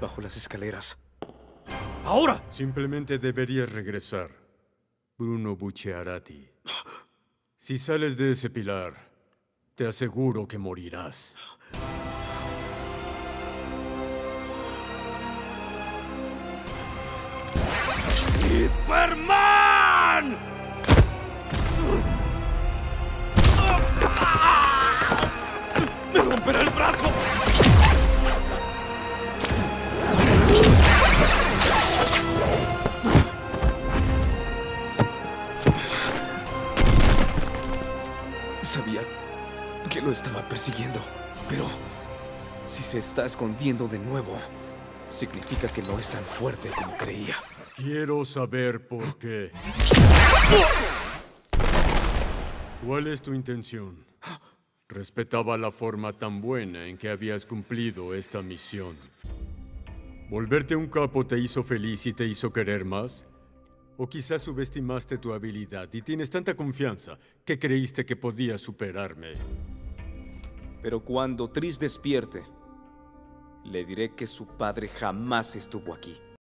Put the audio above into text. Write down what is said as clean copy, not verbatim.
bajo las escaleras. ¡Ahora! Simplemente deberías regresar, Bruno Buccearati. Si sales de ese pilar, te aseguro que morirás. ¡Superman! ¡Me romperá el brazo! Sabía que lo estaba persiguiendo, pero si se está escondiendo de nuevo, significa que no es tan fuerte como creía. Quiero saber por qué. ¿Cuál es tu intención? Respetaba la forma tan buena en que habías cumplido esta misión. ¿Volverte un capo te hizo feliz y te hizo querer más? ¿O quizás subestimaste tu habilidad y tienes tanta confianza que creíste que podías superarme? Pero cuando Trish despierte, le diré que su padre jamás estuvo aquí.